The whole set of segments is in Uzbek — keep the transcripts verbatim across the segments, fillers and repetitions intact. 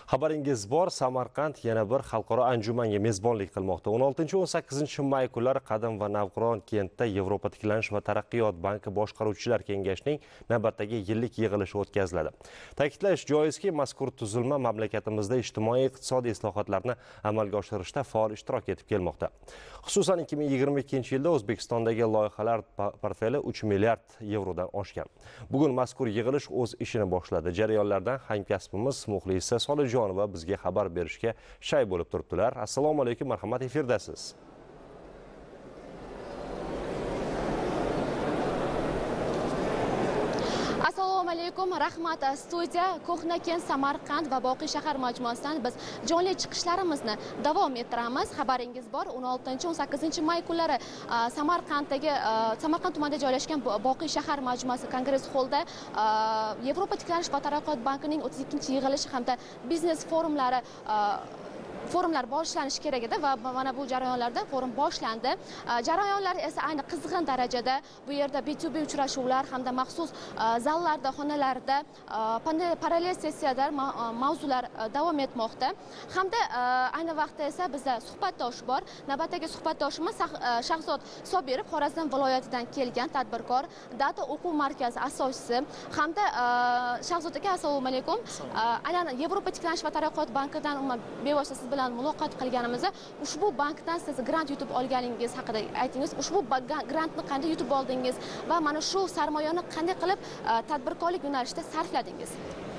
Xabaringiz bor, Samarqand yana bir xalqaro anjumanga mezbonlik qilmoqda. o'n oltinchi o'n sakkizinchi may kunlari Qadim va Navqiron kentda Yevropa tiklanish va taraqqiyot banki boshqaruvchilar kengashining navbatdagi yillik yig'ilishi o'tkaziladi. Ta'kidlash joizki, mazkur tuzilma mamlakatimizda ijtimoiy-iqtisodiy islohotlarni amalga oshirishda faol ishtirok etib kelmoqda. Xususan ikki ming yigirma ikkinchi yilda O'zbekistondagi loyihalar portfeli uch milliard yevrodan oshgan. Bugun mazkur yig'ilish o'z ishini boshladi. Jarayonlardan hamkasbimiz Muxlisa Solijonova bizga xabar berishga shay bo'lib turibdilar. Assalomu alaykum, marhamat, efirdasiz. Assalomu alaykum, rahmat. Studiya Ko'hnakent, Samarqand va Boqiy shahar majmuasidan biz jonli chiqishlarimizni davom ettiramiz. Xabaringiz bor, o'n oltinchi o'n sakkizinchi may kunlari Samarqanddagi Samarqand tumanida joylashgan Boqiy shahar majmuasi kongress xollida Yevropa tiklanish va taraqqiyot bankining o'ttiz ikkinchi yig'ilishi hamda biznes forumlari forumlar boshlanishi kerak edi va mana bu jarayonlarda forum boshlandi. Jarayonlar esa ayni qizg'in darajada bu yerda B to B uchrashuvlar hamda maxsus zallarda, xonalarda parallel sessiyalar, mavzular davom etmoqda. Hamda ayni vaqtda esa bizda suhbatdosh bor. Navbatdagi suhbatdoshimiz Shahzod Sobirov, Xorazm viloyatidan kelgan tadbirkor, Data o'quv markazi asoschisi. Hamda Shahzod aka, assalomu alaykum. Aynan Yevropa tiklanish va taraqqiyot bankidan umuman bevosita siz bilan muloqot qilganimizda ushbu bankdan siz grant yutib olganingiz haqida aytingiz. Ushbu grantni qanday yutib oldingiz va mana shu sarmoyani qanday qilib tadbirkorlik yo'nalishida sarfladingiz?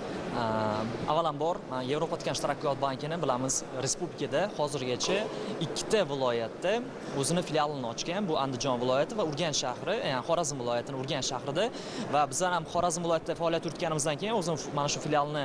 Avvalambor, Yevropa tiklanish taraqqiyot bankini bilamiz, respublikada hozirgacha ikkita viloyatda o'zini filialini ochgan. Bu Andijon viloyati va Urganch shahri, ya'ni Xorazm viloyatining Urganch shahrida va bizlar ham Xorazm viloyatida faoliyat yuritganimizdan keyin o'zim mana shu filialni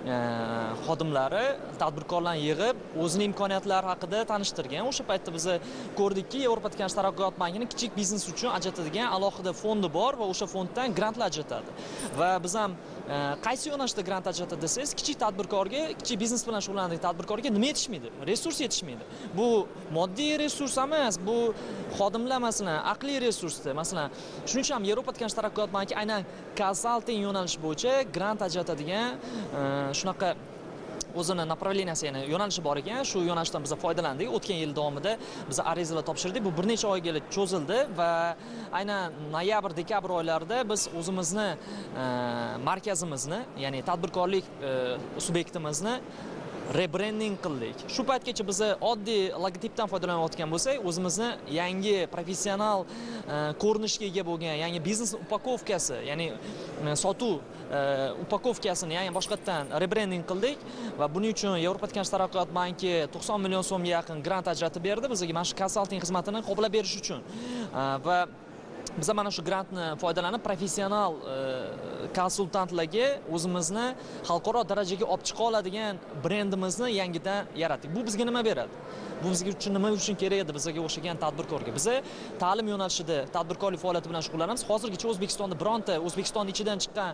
xodimlari, tadbirkorlarni yig'ib, o'zining imkoniyatlari haqida tanishtirgan. O'sha paytda biz ko'rdikki, Yevropa tiklanish taraqqiyot bankining kichik biznes uchun ajratadigan alohida fondi bor va o'sha fonddan grantlar ajratadi. Va biz ham qaysi yo'nalishda grant ajratadi desangiz, kichik tadbirkorga, kichik biznes bilan shug'ullanadigan tadbirkorga nima yetishmaydi? Resurs yetishmaydi. Bu moddiy resurs emas, bu xodimlar masalan, aqliy resursda. Masalan, shuning uchun ham Yevropa tiklanish taraqqiyot banki aynan konsalting yo'nalishi bo'yicha grant ajratadigan shunaqa o'zini направленияsi, ya'ni yo'nalishi bor ekan. Shu yo'nalishdan biz foydalandik. O'tgan yil davomida biz arizalar topshirdik. Bu bir necha oyga cho'zildi va aynan noyabr, dekabr oylarida biz o'zimizni markazimizni, ya'ni tadbirkorlik subyektimizni rebranding qildik. Shu paytgacha biz oddiy logotipdan foydalanayotgan bo'lsak, o'zimizni yangi professional ko'rinishga ega bo'lgan, yangi biznes upakovkasi, ya'ni sotuv upakovkasini yangi boshqatdan rebranding qildik va buning uchun Yevropa tiklanish taraqqiyot banki to'qson million so'mga yaqin grant ajratib berdi bizga mana shu konsalting xizmatini qoplab berish uchun. Va biz mana shu grantni foydalanib professional konsultantlarga o'zimizni xalqaro darajaga olib chiqa oladigan brendimizni yangidan yaratdik. Bu bizga nima beradi? Bu bizga uchun nima uchun kerak edi bizga o'xshagan tadbirkorga? Biz ta'lim yo'nalishida tadbirkorlik faoliyati bilan shug'ullanamiz. Hozirgacha O'zbekistonda bironta O'zbekiston ichidan chiqqan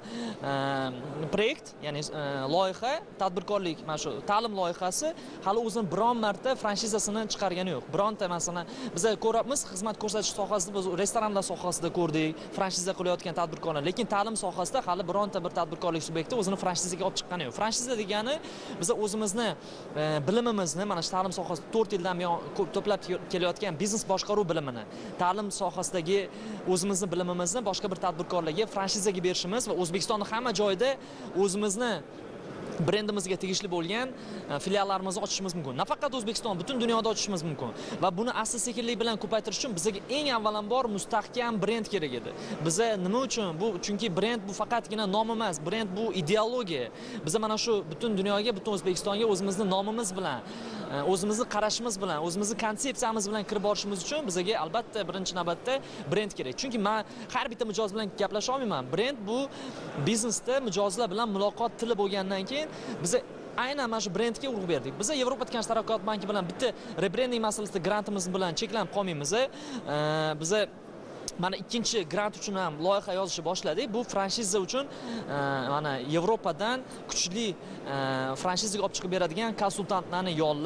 proyekt, ya'ni loyiha, tadbirkorlik, mana shu ta'lim loyihasi hali o'zini biron marta franshizasini chiqargani yo'q. Bironta masalan, biz ko'ramiz, xizmat ko'rsatish sohasida biz restoranlar sohasida ko'rdik, franshiza qilayotgan tadbirkorlar, lekin ta'lim sohasida hali bironta bir tadbirkorlik subyekti o'zini franshizaga olib chiqqani yo'q. Franshiza degani biz o'zimizni bilimimizni, mana shu ta'lim sohasida to'rt yildan buyon to'plab kelayotgan biznes boshqaruv bilimini, ta'lim sohasidagi o'zimizni bilimimizni boshqa bir tadbirkorlarga franshizaga berishimiz va O'zbekistonning hamma joyida o'zimizni brendimizga tegishli bo'lgan filiallarimizni ochishimiz mumkin. Nafaqat O'zbekiston, butun dunyoda ochishimiz mumkin. Va buni asta-sekinlik bilan ko'paytirish uchun bizga eng avvalambor mustahkam brend kerak edi. Biza nima uchun? Bu chunki brend bu faqatgina nom emas, brend bu ideologiya. Biz mana shu butun dunyoga, butun O'zbekistonga o'zimizni nomimiz bilan, o'zimizni qarashimiz bilan, o'zimizni konsepsiyamiz bilan kirib borishimiz uchun bizga albatta birinchi navbatda brend kerak. Chunki men har bitta mijoz bilan gaplasha olmayman. Brend bu biznesda mijozlar bilan muloqot tili bo'lgandan keyin biz aynan mana shu brendga urg'u berdik. Biz Yevropa tiklanish taraqqiyot banki bilan bitta rebrending masalasida grantimiz bilan cheklanib qolmaymiz. Biz mana ikkinchi grant uchun ham loyiha yozishni boshladik. Bu franshiza uchun mana Yevropadan kuchli franshizaga olib chiqib beradigan konsultantlarni yollab,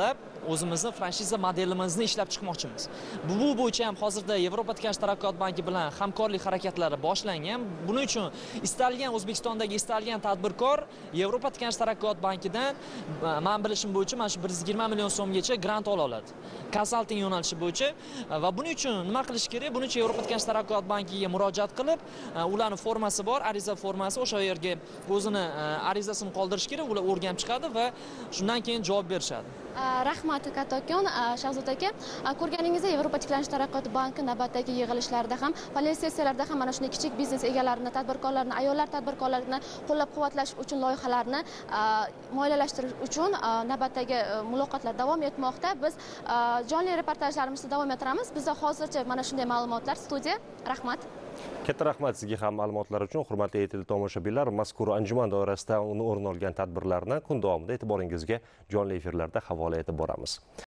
o'zimizni franshiza modelimizni ishlab chiqmoqchimiz. Bu bo'yicha ham hozirda Yevropa tiklanish taraqqiyot banki bilan hamkorlik harakatlari boshlangan. Buning uchun istalgan O'zbekistondagi istalgan tadbirkor Yevropa tiklanish taraqqiyot bankidan men bilishim bo'yicha mana shu bir yuz yigirma million so'mgacha grant ola oladi. Konsalting yo'nalishi bo'yicha va buning uchun nima qilish kerak? Buning uchun Yevropa tiklanish taraqqiyot bankiga murojaat qilib, ularning formasi bor, ariza formasi, o'sha yerga o'zini arizasini qoldirish kerak, ular o'rganib chiqadi va shundan keyin javob berishadi. Rahmat kattakon. Shahzod aka, ko'rganingizda Yevropa tiklanish taraqqiyot banki navbatdagi yig'ilishlarda ham, panel sessiyalarda ham mana shunday kichik biznes egalarini, tadbirkorlarni, ayollar tadbirkorlarini qo'llab-quvvatlash uchun loyihalarni moliyalashtirish uchun navbatdagi muloqotlar davom etmoqda. Biz jonli reportajlarimizni davom ettiramiz. Bizda hozircha mana shunday ma'lumotlar. Studiya, rahmat. Katta rahmat sizga ham ma'lumotlar uchun. Hurmatli teletomoshabinlar, mazkur anjuman doirasida o'rin olgan tadbirlarni kun davomida e'tiboringizga jonli efirlarda havola etib boramiz.